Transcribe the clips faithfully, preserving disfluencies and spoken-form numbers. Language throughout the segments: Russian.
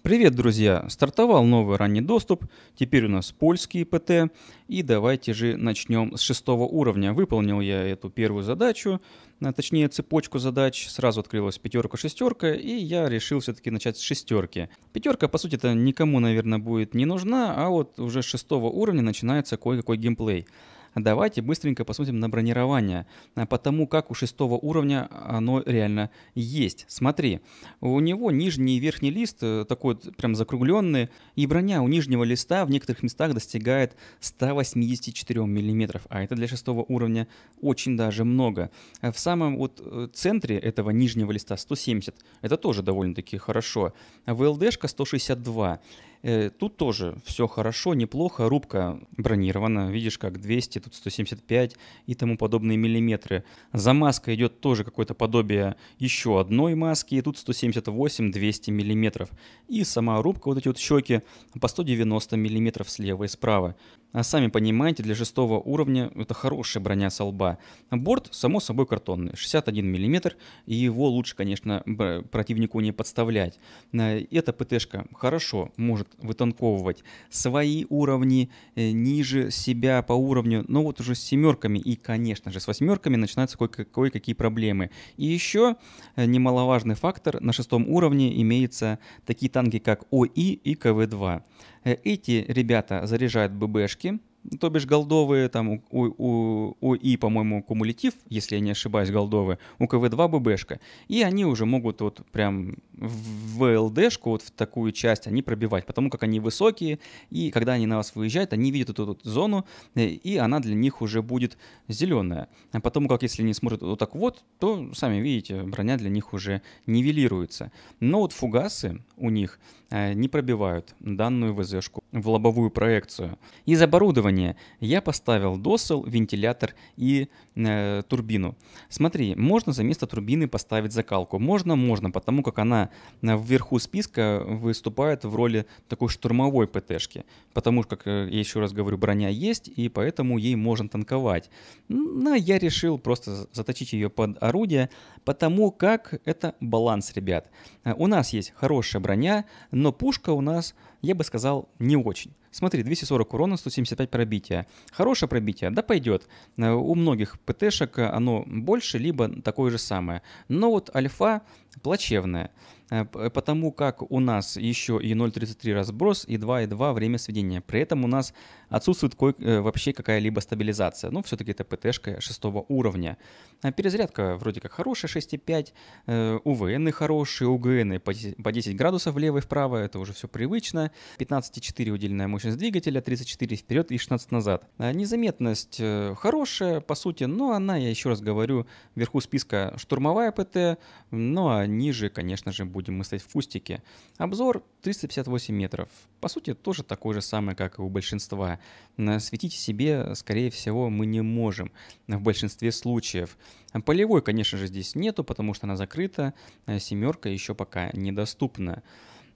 Привет, друзья! Стартовал новый ранний доступ, теперь у нас польский ПТ, и давайте же начнем с шестого уровня. Выполнил я эту первую задачу, а, точнее цепочку задач, сразу открылась пятерка-шестерка, и я решил все-таки начать с шестерки. Пятерка, по сути, это никому, наверное, будет не нужна, а вот уже с шестого уровня начинается кое-какой геймплей. Давайте быстренько посмотрим на бронирование, а, потому как у шестого уровня оно реально есть. Смотри, у него нижний и верхний лист э, такой вот прям закругленный, и броня у нижнего листа в некоторых местах достигает ста восьмидесяти четырёх миллиметров, а это для шестого уровня очень даже много. А В самом вот э, центре этого нижнего листа сто семьдесят, это тоже довольно-таки хорошо. ВЛДшка сто шестьдесят два. Э, Тут тоже все хорошо, неплохо, рубка бронирована, видишь, как двести, тут сто семьдесят пять и тому подобные миллиметры. За маской идет тоже какое-то подобие еще одной маски, и тут сто семьдесят восемь, двести миллиметров. И сама рубка, вот эти вот щеки, по сто девяносто миллиметров слева и справа. А сами понимаете, для шестого уровня это хорошая броня со лба. Борт, само собой, картонный, шестьдесят один миллиметр, и его лучше, конечно, б- противнику не подставлять. Э, Эта ПТшка хорошо может вытанковывать свои уровни э, ниже себя по уровню, но вот уже с семерками и, конечно же, с восьмерками начинаются кое- кое-какие проблемы. И еще э, немаловажный фактор, на шестом уровне имеются такие танки, как ОИ и КВ-два. Э, Эти ребята заряжают ББшки, то бишь голдовые, там у, у, у ОИ, по-моему, кумулятив, если я не ошибаюсь, голдовые, у КВ-два ББшка. И они уже могут вот прям в ВЛДшку, вот в такую часть, они пробивать, потому как они высокие, и когда они на вас выезжают, они видят эту вот зону, э, и она для них уже будет зеленая. А потому как если они смотрят вот так вот, то, сами видите, броня для них уже нивелируется. Но вот фугасы у них э, не пробивают данную ВЗшку в лобовую проекцию. Из оборудования я поставил досел, вентилятор и э, турбину. Смотри, можно за место турбины поставить закалку. Можно, можно, потому как она э, вверху списка выступает в роли такой штурмовой ПТшки. Потому как, э, я еще раз говорю, броня есть, и поэтому ей можно танковать. Но я решил просто заточить ее под орудие, потому как это баланс, ребят. Э, У нас есть хорошая броня, но пушка у нас, я бы сказал, не очень. Смотри, двести сорок урона, сто семьдесят пять пробития. Хорошее пробитие, да пойдет. Э, У многих ПТшек оно больше, либо такое же самое. Но вот альфа плачевная. Э, п- Потому как у нас еще и ноль целых тридцать три разброс, и два и два время сведения. При этом у нас отсутствует кое- э, вообще какая-либо стабилизация. Ну, все-таки это ПТшка шестого уровня. А Перезарядка вроде как хорошая, шесть и пять. Э, УВНы хорошие, УГНы по десять по десять градусов влево и вправо. Это уже все привычно. пятнадцать и четыре удельная мощность двигателя, тридцать четыре вперед и шестнадцать назад. А Незаметность э, хорошая, по сути, но она, я еще раз говорю, вверху списка штурмовая ПТ, ну а ниже, конечно же, будем мы стоять в фустике. Обзор триста пятьдесят восемь метров. По сути, тоже такой же самый, как и у большинства. М, Светить себе, скорее всего, мы не можем в большинстве случаев. А Полевой, конечно же, здесь нету, потому что она закрыта. А Семерка еще пока недоступна.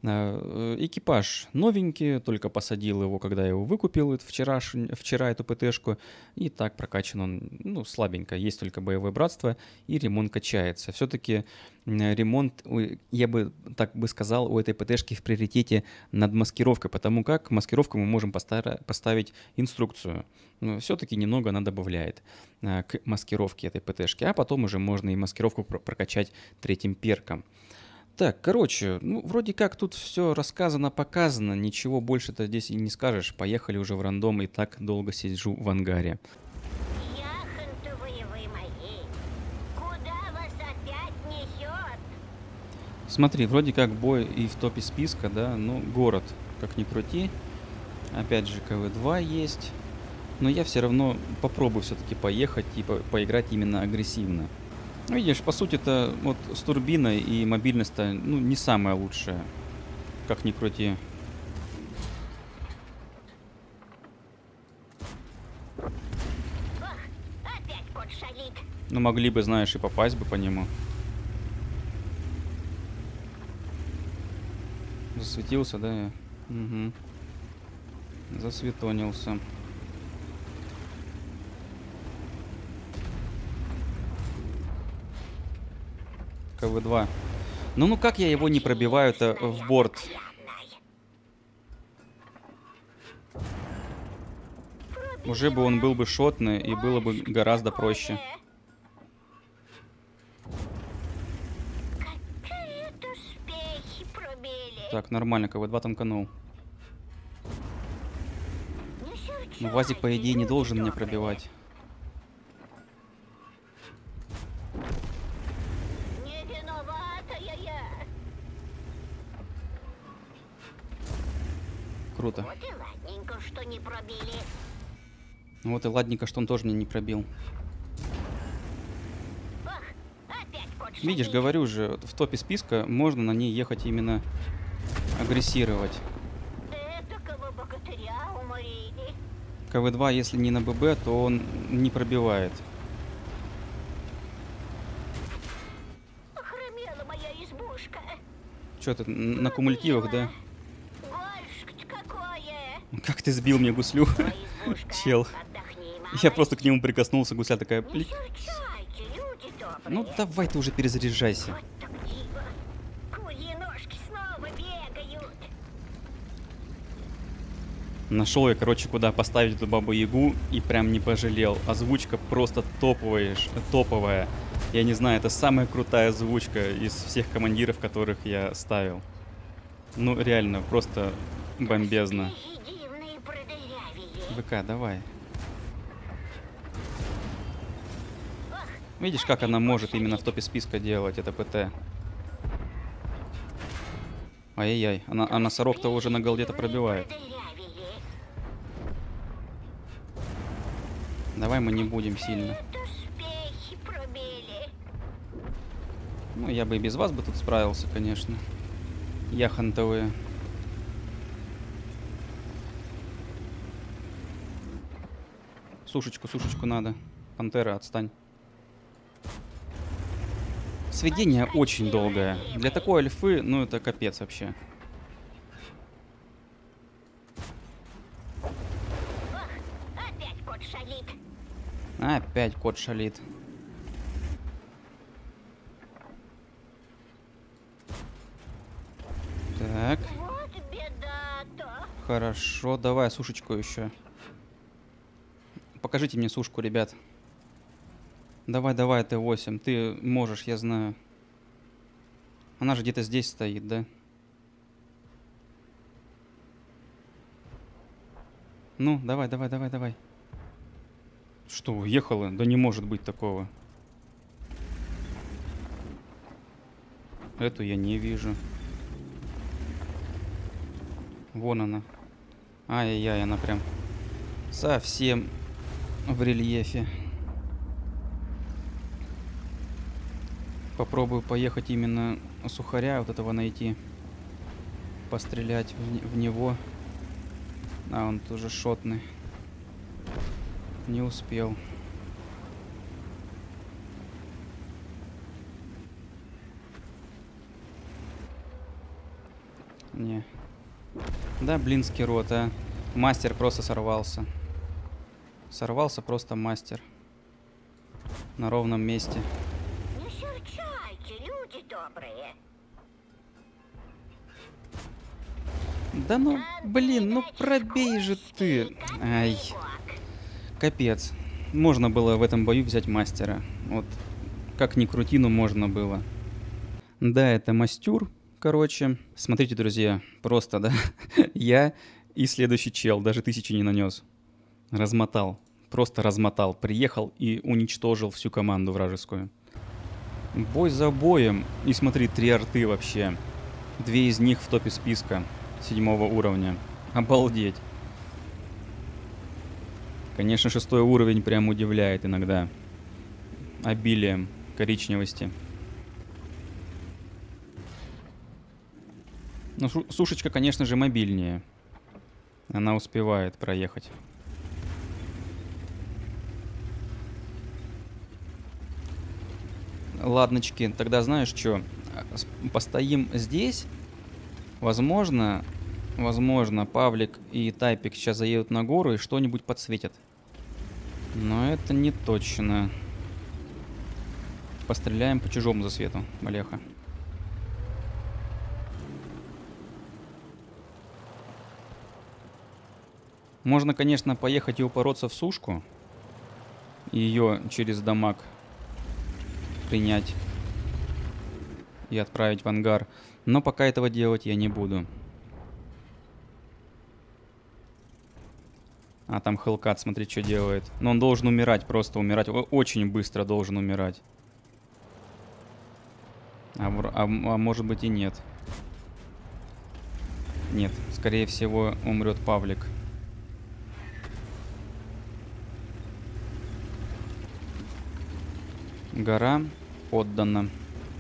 А, э, Экипаж новенький, только посадил его, когда я его выкупил это вчера, вчера эту ПТшку, и так прокачан он, ну, слабенько, есть только боевое братство, и ремонт качается. Все-таки ремонт, ой, я бы так бы сказал, у этой ПТшки в приоритете над маскировкой, потому как маскировку мы можем постара- поставить инструкцию. Но все-таки немного она добавляет а, к маскировке этой ПТшки, а потом уже можно и маскировку про- прокачать третьим перком. Так, короче, ну, вроде как тут все рассказано, показано, ничего больше-то здесь и не скажешь. Поехали уже в рандом, и так долго сижу в ангаре. Яхонтовые вы мои. Куда вас опять несет? Смотри, вроде как бой и в топе списка, да, ну, город, как ни крути. Опять же, КВ-два есть. Но я все равно попробую все-таки поехать и по- поиграть именно агрессивно. Ну, Видишь, по сути, это вот с турбиной и мобильность-то, ну, не самая лучшая, как ни крути. Ох, опять кот шалит. Ну, могли бы, знаешь, и попасть бы по нему. Засветился, да? Угу. Засветонился. КВ-два. Ну, ну как я его не пробиваю-то в борт? Уже бы он был бы шотный, и было бы гораздо проще. Так, нормально, ка вэ два танканул. Но ВАЗик, по идее, не должен меня пробивать. Круто. Вот и ладненько, что не пробили. Вот и ладненько, что он тоже меня не пробил. Ох, опять кот Видишь, шалит. говорю же, в топе списка можно на ней ехать именно агрессировать. Этакого богатыря уморили. ка вэ два, если не на ББ, то он не пробивает. Охромела моя избушка. Что ты, на кумулятивах, да? Гольшк какое. Как ты сбил мне гуслю? Ой, избушка, Чел. отдохни, Я мама. просто к нему прикоснулся, гусля такая... Не Плик. серчайте, люди добрые. Ну давай ты уже перезаряжайся. Вот так диво. Курьи ножки снова бегают. Нашел я, короче, куда поставить эту бабу-ягу и прям не пожалел. Озвучка просто топовая, ш- топовая. Я не знаю, это самая крутая озвучка из всех командиров, которых я ставил. Ну, реально, просто бомбезно. Успехи дивные продырявили. ВК, давай. Ох, Видишь, как она может именно в топе списка делать, это ПТ. Ай-яй-яй, она, а носорог-то уже на голде-то пробивает. продырявили. Давай мы не будем сильно. Это успехи пробили. Ну, я бы и без вас бы тут справился, конечно. Яхонтовые. Сушечку, сушечку надо. Пантера, отстань. Сведение очень долгое. Для такой альфы, ну это капец вообще. Ох, опять кот шалит. Опять кот шалит. Так, Вот беда-то. хорошо. Давай сушечку еще. Покажите мне сушку, ребят. Давай, давай, Т восемь. Ты можешь, я знаю. Она же где-то здесь стоит, да? Ну, давай, давай, давай, давай. Что, уехала? Да не может быть такого. Эту я не вижу. Вон она. Ай-яй-яй, она прям совсем в рельефе. Попробую поехать именно сухаря вот этого найти. Пострелять в, не- в него. А, он тоже шотный. Не успел. Не. Да, блинский рот, а. Мастер просто сорвался. Сорвался просто мастер. На ровном месте. Не серчайте, люди добрые. Да ну, блин, ну пробей же ты. Ай, Ок. капец. Можно было в этом бою взять мастера. Вот, как ни крути, но можно было. Да, это мастюр, короче. Смотрите, друзья, просто, да. Я и следующий чел даже тысячи не нанес. Размотал. Просто размотал. Приехал и уничтожил всю команду вражескую. Бой за боем. И смотри, три арты вообще. Две из них в топе списка седьмого уровня. Обалдеть. Конечно, шестой уровень прям удивляет иногда. Обилием коричневости. Ну, шу- сушечка, конечно же, мобильнее. Она успевает проехать. Ладночки, тогда знаешь что? Постоим здесь. Возможно, возможно, Павлик и Тайпик сейчас заедут на гору и что-нибудь подсветят. Но это не точно. Постреляем по чужому засвету, Олеха. Можно, конечно, поехать и упороться в сушку. И ее через дамаг принять. И отправить в ангар. Но пока этого делать я не буду. А там Хелкат, смотри, что делает. Но он должен умирать, просто умирать. О- Очень быстро должен умирать. А, вр- а м- а может быть и нет. Нет, скорее всего умрет Павлик. Гора отдана.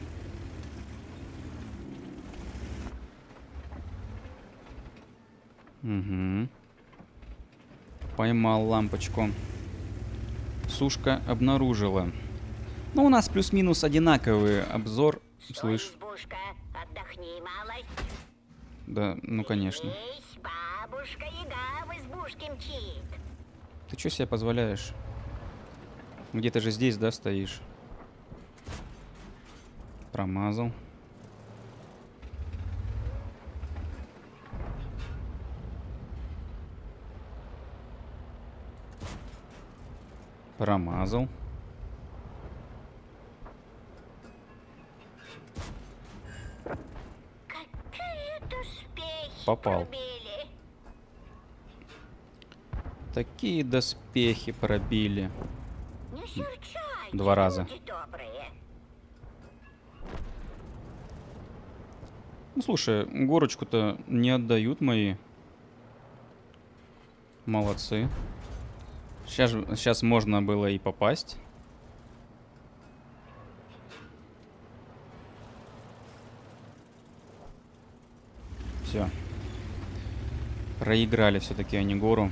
Угу. Поймал лампочку. Сушка обнаружила. Ну, у нас плюс-минус одинаковый обзор. Стой, Слышь. избушка, отдохни малость. Да, ну конечно. Здесь бабушка Яга в избушке мчит. Ты что себе позволяешь? Где-то же здесь, да, стоишь? Промазал. Промазал. Какие доспехи Попал. пробили. Такие доспехи пробили. Не серчайте, Два раза. люди добрые. Ну, слушай, горочку-то не отдают мои. Молодцы. Сейчас, сейчас можно было и попасть. Все. Проиграли все-таки они гору.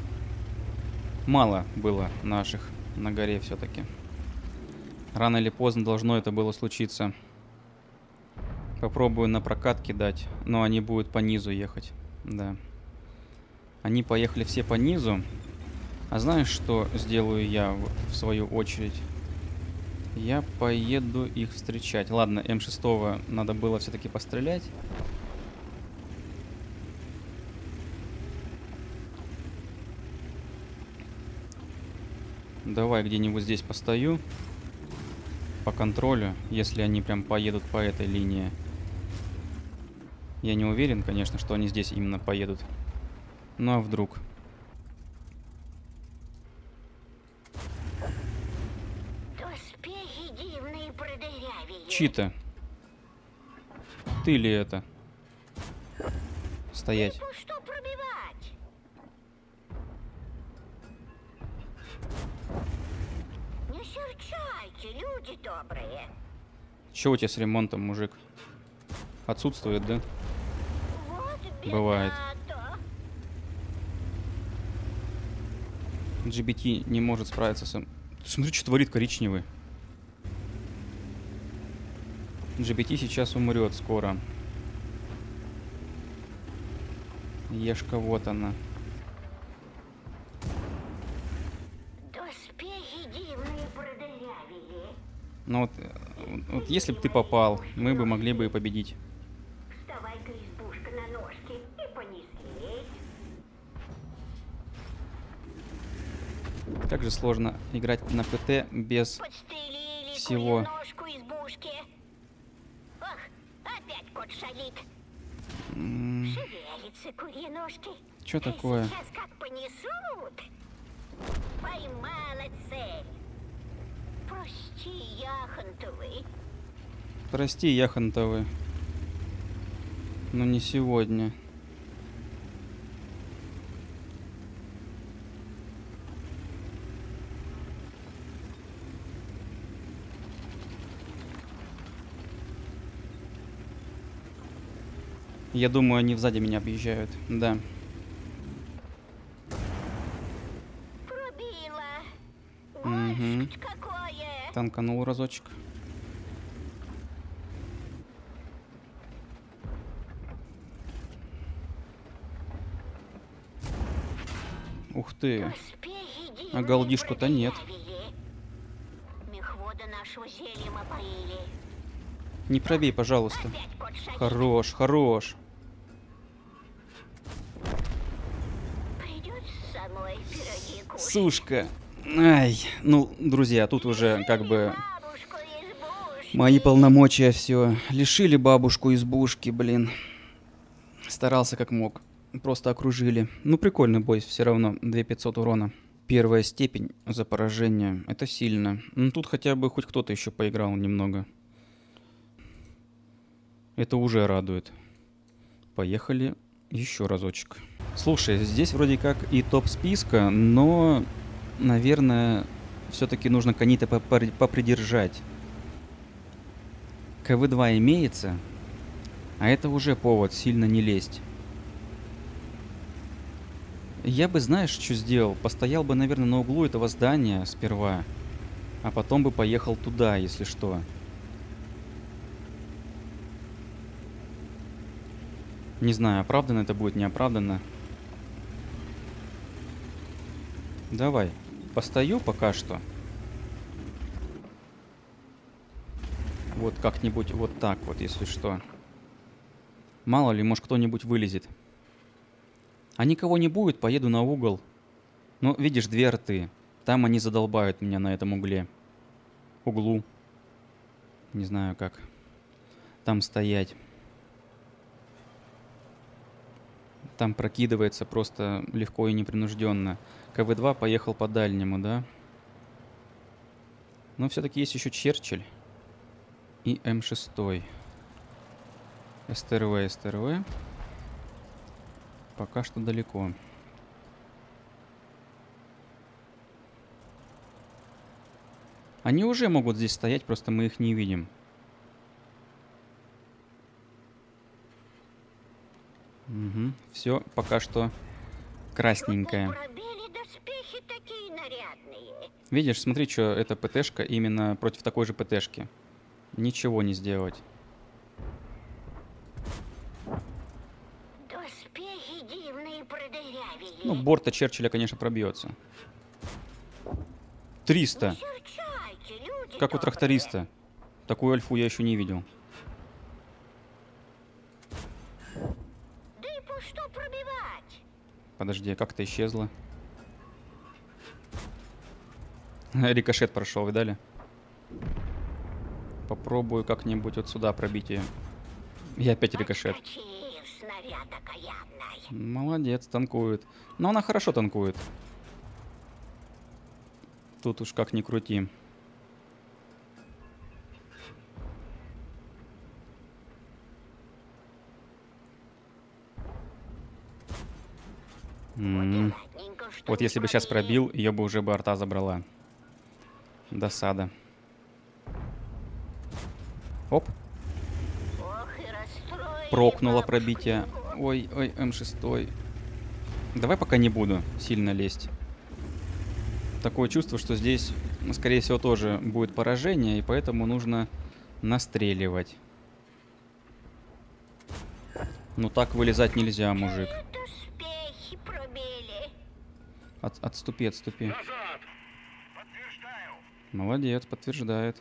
Мало было наших на горе все-таки. Рано или поздно должно это было случиться. Попробую на прокат кидать, но они будут по низу ехать. Да. Они поехали все по низу. А знаешь, что сделаю я в, в свою очередь? Я поеду их встречать. Ладно, эм шесть надо было все-таки пострелять. Давай где-нибудь здесь постою. По контролю, если они прям поедут по этой линии. Я не уверен, конечно, что они здесь именно поедут. Ну а вдруг? Доспехи дивные продырявые. Чита. Ты ли это? Стоять. Ну что пробивать? Не серчайте, люди добрые. Че у тебя с ремонтом, мужик? Отсутствует, да? Вот Бывает. беда-то. джи би ти не может справиться с... Смотри, что творит коричневый. джи би ти сейчас умрет скоро. Ешка, вот она. Доспехи дивные продырявые. Ну вот, э, вот если бы ты попал, мы бы могли бы и победить. Вставай-ка, избушка, на ножки и понеслись. Как же сложно играть на ПТ без... Подстрелили Всего. куреножку избушки. Ох, опять кот шалит. М, Шевелится куреножки. Чё такое? Сейчас как понесут. Поймала цель. Прости, Яхонтовый. Прости, Яхонтовый. Но не сегодня. Я думаю, они сзади меня объезжают. Да. Пробила. Мгм. Войск какое. Танканул разочек. Ух ты. Доспехи дивные А голдишку-то нет. продырявые. Мехвода нашего зельем опоили. Не пробей, пожалуйста. Опять кот шалит. Хорош, хорош. Придется Сушка. Ай, ну, друзья, тут уже как бы Бабушку избушки. мои полномочия все лишили бабушку избушки, блин. Старался как мог. Просто окружили. Ну, прикольный бой все равно. две тысячи пятьсот урона. Первая степень за поражение. Это сильно. Ну, тут хотя бы хоть кто-то еще поиграл немного. Это уже радует. Поехали еще разочек. Слушай, здесь вроде как и топ списка, но, наверное, все-таки нужно коней-то попри- попридержать. ка вэ два имеется, а это уже повод сильно не лезть. Я бы, знаешь, что сделал? Постоял бы, наверное, на углу этого здания сперва, а потом бы поехал туда, если что. Не знаю, оправданно это будет, неоправданно. Давай, постою пока что. Вот как-нибудь вот так вот, если что. Мало ли, может кто-нибудь вылезет. А никого не будет, поеду на угол. Ну, видишь, две арты. Там они задолбают меня на этом угле. Углу. Не знаю как. Там стоять. Там прокидывается просто легко и непринужденно. ка вэ два поехал по дальнему, да? Но все-таки есть еще Черчилль. И эм шесть. эс тэ эр вэ, эс тэ эр вэ. Пока что далеко. Они уже могут здесь стоять, просто мы их не видим. Угу. Все, пока что красненькое. Пробили доспехи такие нарядные. Видишь, смотри, что это ПТшка именно против такой же ПТшки. Ничего не сделать. Доспехи дивные продырявили. Ну, борта Черчилля, конечно, пробьется. триста. Серчайте, люди Как у добрые. тракториста. Такую альфу я еще не видел. Да и по что пробивать? Подожди, а как это исчезло? Рикошет прошел, видали? Попробую как-нибудь вот сюда пробить ее. И опять рикошет. Отскочив, снаряд окаянный. Молодец, танкует. Но она хорошо танкует. Тут уж как ни крути. М. Ладненько, что Вот не если бы сейчас пробили. пробил, ее бы уже бы арта забрала. Досада. Оп, Ох, и расстроили прокнуло бабушку пробитие. его. Ой, ой, эм шесть. Давай пока не буду сильно лезть. Такое чувство, что здесь, ну, скорее всего, тоже будет поражение, и поэтому нужно настреливать. Ну так вылезать нельзя, мужик. Доспехи пробили. От- отступи, отступи. Назад! Подтверждаю! Молодец, подтверждает.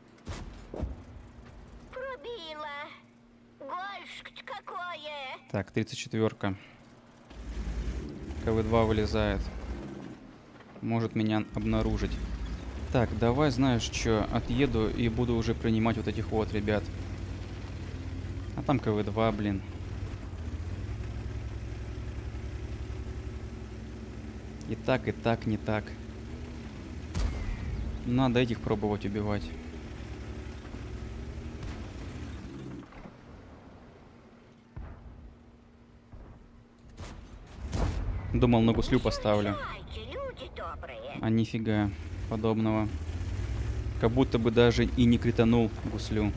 Пробила. Гольшк какое. Так, тридцать четвёрка. ка вэ два вылезает. Может меня обнаружить. Так, давай, знаешь что, отъеду и буду уже принимать вот этих вот ребят. А там ка вэ два, блин. И так, и так, не так. Надо этих пробовать убивать. Думал, на гуслю поставлю. Серчайте, люди добрые. А нифига подобного. Как будто бы даже и не кританул гуслю.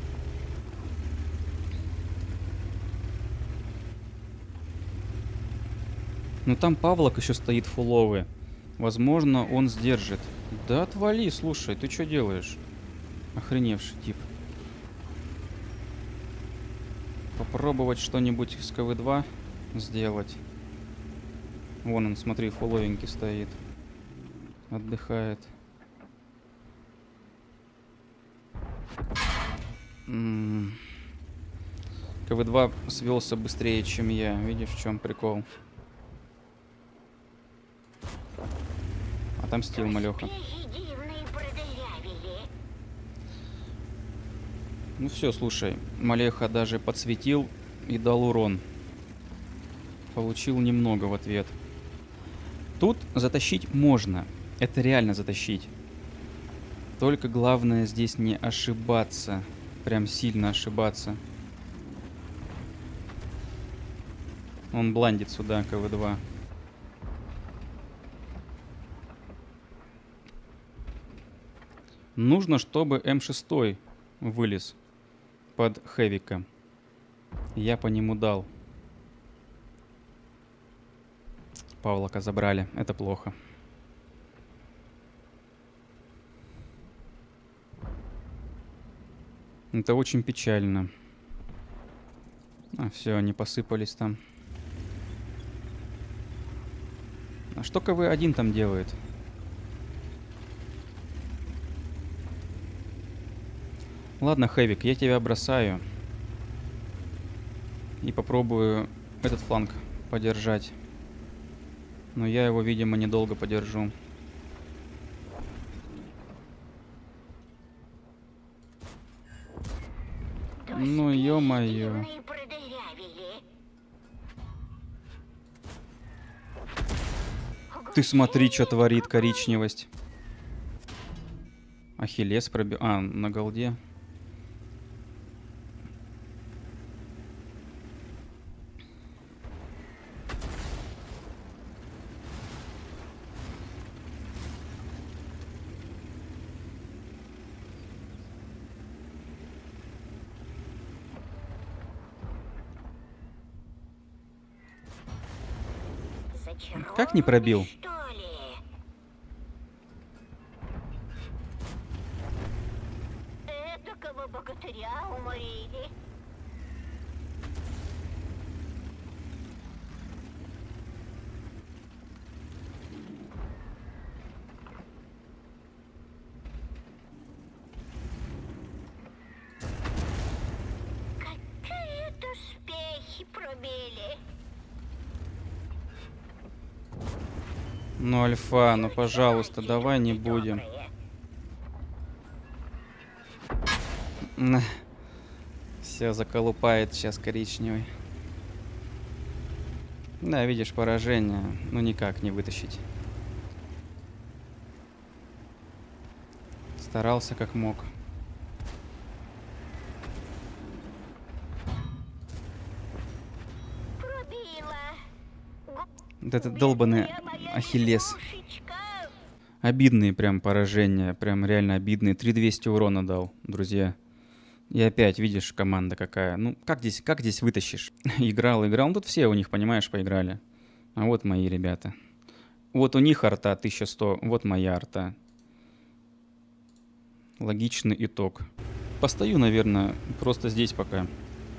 Ну там Павлок еще стоит фуловый. Возможно, он сдержит. Да отвали, слушай, ты что делаешь? Охреневший тип. Попробовать что-нибудь с ка вэ два сделать. Вон он, смотри, фуловенький стоит. Отдыхает. М. ка вэ два свелся быстрее, чем я. Видишь, в чем прикол? Отомстил малеха. Доспехи дивные продырявили. Ну все, слушай, малеха даже подсветил и дал урон. Получил немного в ответ. Тут затащить можно. Это реально затащить. Только главное здесь не ошибаться. Прям сильно ошибаться. Он бландит сюда, ка вэ два. Нужно, чтобы эм шесть вылез под хэвика. Я по нему дал. Павлока забрали. Это плохо. Это очень печально. А, все, они посыпались там. А что ка вэ один там делает? Ладно, Хэвик, я тебя бросаю. И попробую этот фланг подержать. Но я его, видимо, недолго подержу. Ну, ё-моё. Дивные продырявили. Ты смотри, что творит коричневость. Ахиллес пробил... А, на голде. Как не пробил? Что ли? Этакого богатыря уморили. Какие доспехи пробили. Ну, Альфа, ну, пожалуйста, давай не будем. Все заколупает сейчас коричневый. Да, видишь, поражение. Ну, никак не вытащить. Старался как мог. Пробила. Вот этот долбаный Ахиллес. Обидные прям поражения. Прям реально обидные. три тысячи двести урона дал, друзья. И опять, видишь, команда какая. Ну, как здесь, как здесь вытащишь? Играл, играл. Ну, тут все у них, понимаешь, поиграли. А вот мои ребята. Вот у них арта тысяча сто, вот моя арта. Логичный итог. Постою, наверное, просто здесь пока.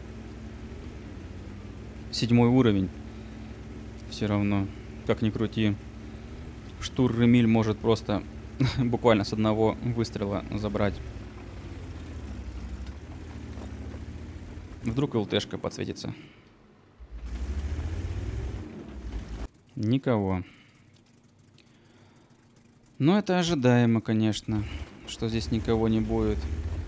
Седьмой уровень. Все равно, как ни крути. Штурр-Ремиль может просто буквально с одного выстрела забрать. Вдруг ЛТшка подсветится. Никого. Но это ожидаемо, конечно, что здесь никого не будет.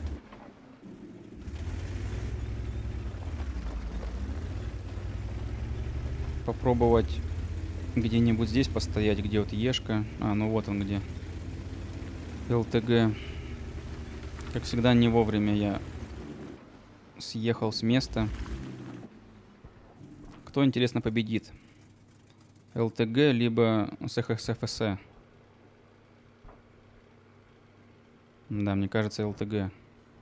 Попробовать где-нибудь здесь постоять, где вот Ешка. А, ну вот он где. ЛТГ. Как всегда, не вовремя я съехал с места. Кто, интересно, победит? ЛТГ либо СХСФС? Да, мне кажется, ЛТГ.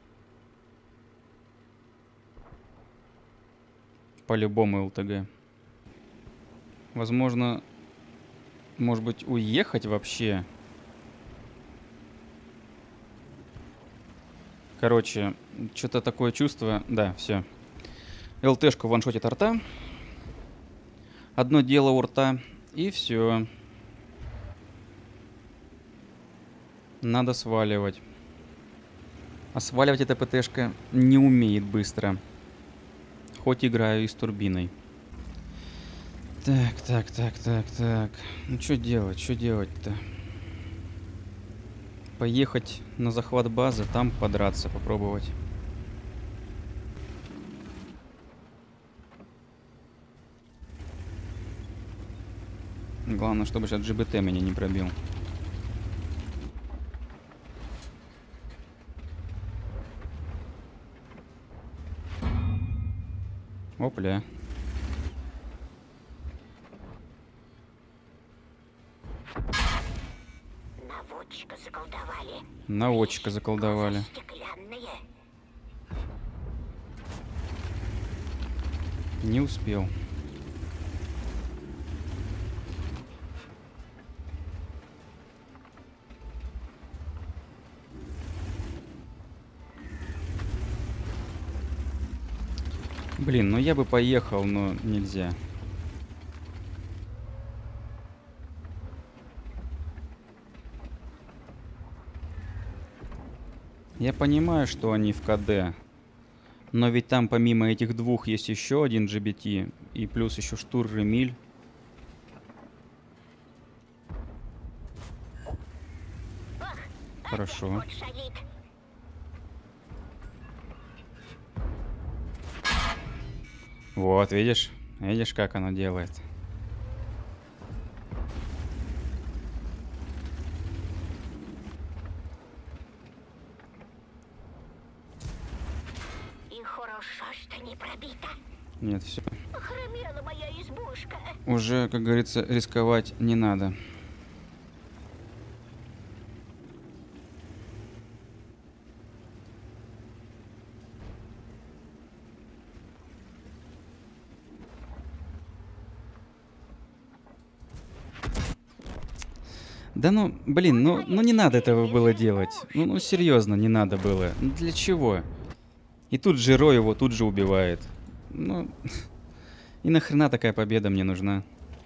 По-любому ЛТГ. Возможно, может быть, уехать вообще? Короче, что-то такое чувство. Да, все. ЛТшку ваншотит арта. Одно дело у рта. И все. Надо сваливать. А сваливать эта ПТшка не умеет быстро. Хоть играю и с турбиной. Так, так, так, так, так. Ну что делать, что делать-то? Поехать на захват базы, там подраться, попробовать. Главное, чтобы сейчас джи би ти меня не пробил. Опля. Наводчика заколдовали. Наводчика заколдовали. Стеклянные. Не успел. Блин, ну я бы поехал, но нельзя. Я понимаю, что они в ка дэ, но ведь там помимо этих двух есть еще один джи би ти и плюс еще Штур Ремиль. Хорошо. Вот шалит. Вот, видишь? Видишь, как оно делает? И хорошо, что не пробита. Нет, все. Охромела моя избушка. Уже, как говорится, рисковать не надо. Да ну, блин, ну, ну не надо этого было делать. Ну, ну серьезно, не надо было. Ну, для чего? И тут же Ро его тут же убивает. Ну, и нахрена такая победа мне нужна?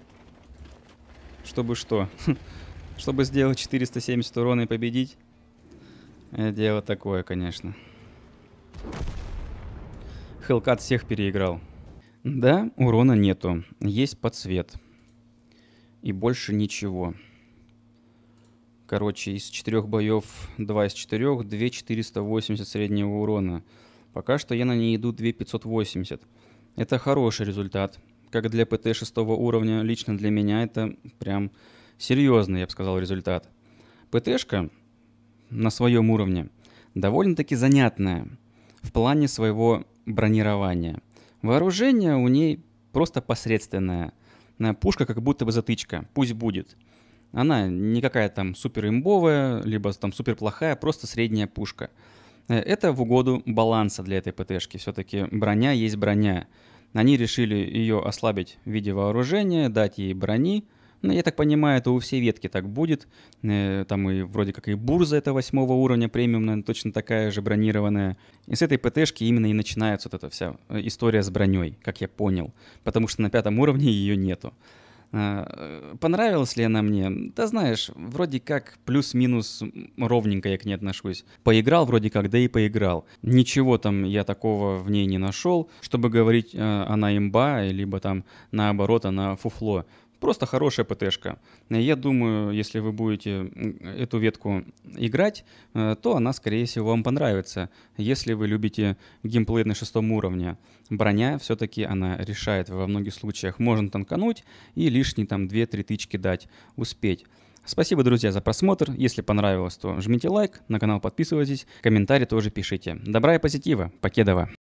Чтобы что? Чтобы сделать четыреста семьдесят урона и победить? Это дело такое, конечно. Хелкат всех переиграл. Да, урона нету. Есть подсвет. И больше ничего. Короче, из четырех боев два из четырех, две четыреста восемьдесят среднего урона. Пока что я на ней иду две пятьсот восемьдесят. Это хороший результат. Как для ПТ шестого уровня, лично для меня это прям серьезный, я бы сказал, результат. ПТшка на своем уровне довольно-таки занятная в плане своего бронирования. Вооружение у ней просто посредственное. Пушка как будто бы затычка, пусть будет. Она не какая там супер имбовая, либо там супер плохая, просто средняя пушка. Это в угоду баланса для этой ПТшки. Все-таки броня есть броня. Они решили ее ослабить в виде вооружения, дать ей брони. Ну, я так понимаю, это у всей ветки так будет. Там и вроде как и Бурза, это восьмого уровня премиумная, точно такая же бронированная. И с этой ПТшки именно и начинается вот эта вся история с броней, как я понял. Потому что на пятом уровне ее нету. Понравилась ли она мне? Да знаешь, вроде как плюс-минус ровненько я к ней отношусь. Поиграл вроде как, да и поиграл. Ничего там я такого в ней не нашел, чтобы говорить, она имба, либо там наоборот она фуфло. Просто хорошая ПТшка. Я думаю, если вы будете эту ветку играть, то она, скорее всего, вам понравится. Если вы любите геймплей на шестом уровне. Броня все-таки она решает во многих случаях. Можно танкануть и лишние там две-три тычки дать, успеть. Спасибо, друзья, за просмотр. Если понравилось, то жмите лайк, на канал подписывайтесь, комментарии тоже пишите. Добра и позитива. Покедова.